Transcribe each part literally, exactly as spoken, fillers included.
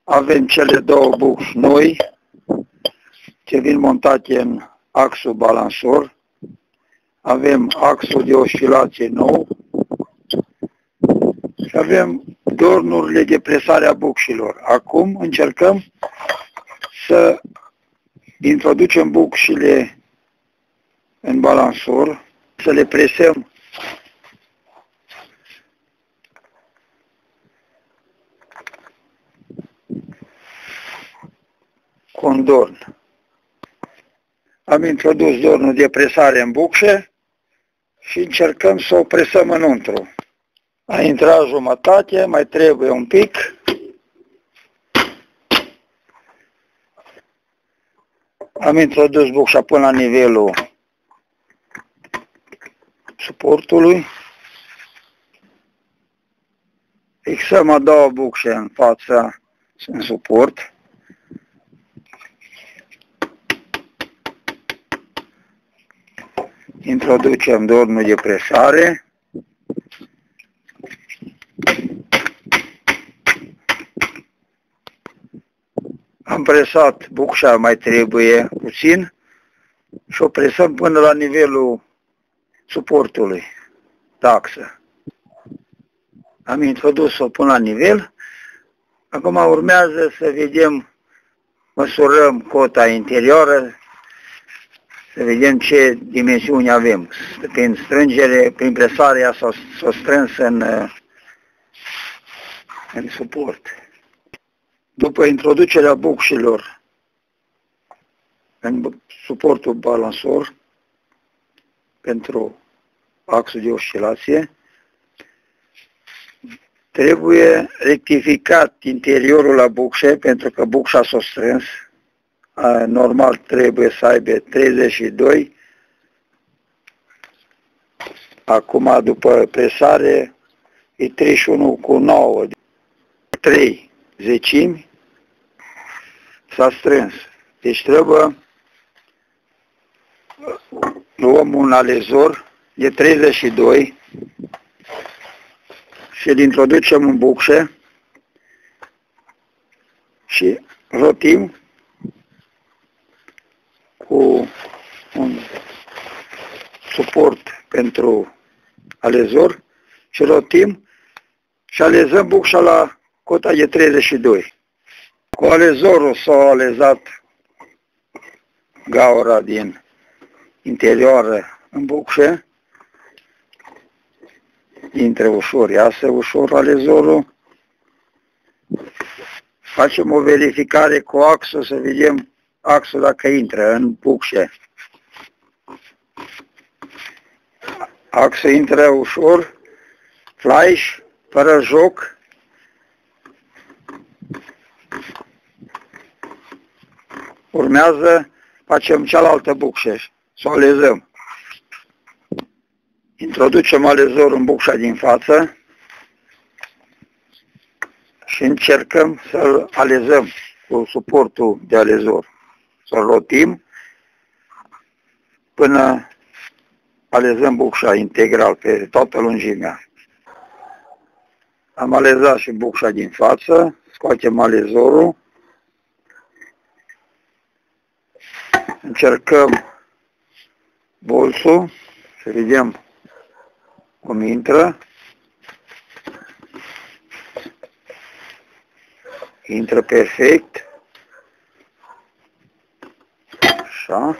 Avem cele două bucși noi ce vin montate în axul balansor. Avem axul de oscilație nou și avem dornurile de presare a bucșilor. Acum încercăm să introducem bucșile în balansor, să le presăm cu un dorn. Am introdus dornul de presare în bucșe și încercăm să o presăm înăuntru. A intrat jumătate, mai trebuie un pic. Am introdus bucșa până la nivelul suportului. Fixăm a doua bucșă în fața, în suport. Introducem dornul de presare. Am presat bucșa, mai trebuie puțin și o presăm până la nivelul suportului, taxă. Am introdus-o până la nivel. Acum urmează să vedem, măsurăm cota interioară, să vedem ce dimensiuni avem. Prin strângere, prin presare, ea s-a strâns în, în suport. După introducerea bucșilor în suportul balansor pentru axul de oscilație, trebuie rectificat interiorul la bucșe, pentru că bucșa s-a strâns. Normal trebuie să aibă treizeci și doi. Acum, după presare, e treizeci și unu cu nouă. trei zecimi s-a strâns. Deci trebuie luăm un alezor de treizeci și doi și îl introducem în bucșe și rotim cu un suport pentru alezor și rotim și alezăm bucșa la cota de treizeci și doi. Cu alezorul s-a alezat gaura din interioară în bucșe, intră ușor, iasă ușor alezorul. Facem o verificare cu axul să vedem axul dacă intră în bucșe. Axul intră ușor, flash, fără joc. Urmează, facem cealaltă bucșă, să o alezăm. Introducem alezorul în bucșa din față și încercăm să-l alezăm cu suportul de alezor. Să-l rotim până alezăm bucșa integral pe toată lungimea. Am alezat și bucșa din față, scoatem alezorul, încercăm bolsul, să vedem cum intră. Intră perfect. Așa.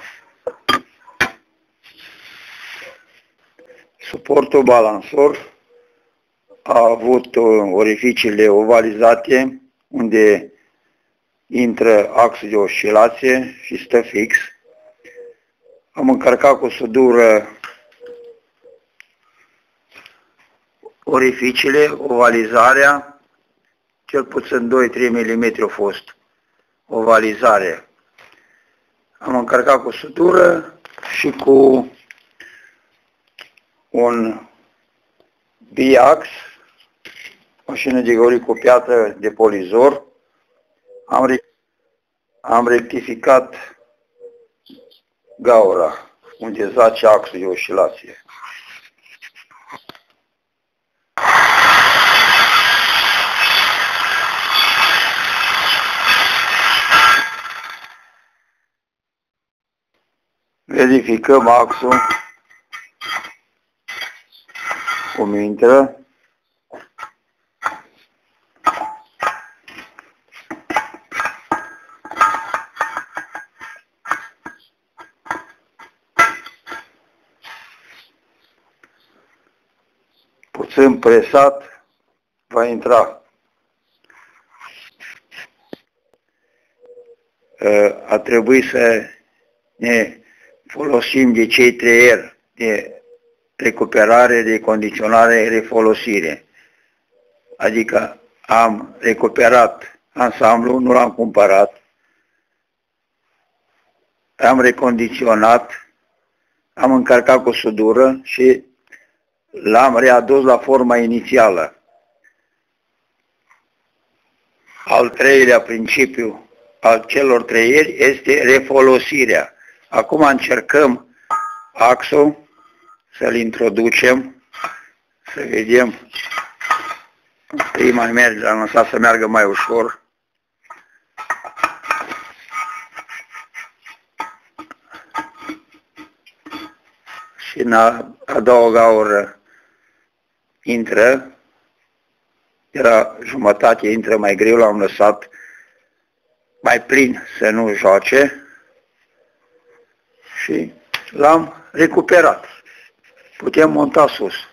Suportul balansor a avut orificiile ovalizate unde intră axul de oscilație și stă fix. Am încărcat cu sudură orificiile, ovalizarea, cel puțin doi trei milimetri a fost ovalizarea. Am încărcat cu sudură și cu un biax, mașină de găurit cu piatră de polizor. Am, re am rectificat gaura unde zace axul de oscilație. Verificăm axul cum intră. Puțin presat va intra. A trebuit să ne folosim de cei trei R, de recuperare, de condiționare, refolosire. Adică am recuperat ansamblu, nu l-am cumpărat, am recondiționat, am încărcat cu sudură și l-am readus la forma inițială. Al treilea principiu al celor trei R este refolosirea. Acum încercăm axul, să-l introducem, să vedem. Întâi mai merge, am lăsat să meargă mai ușor. Și în a, a doua gaură intră, era jumătate, intră mai greu, l-am lăsat mai plin să nu joace și l-am recuperat. Putem monta sus.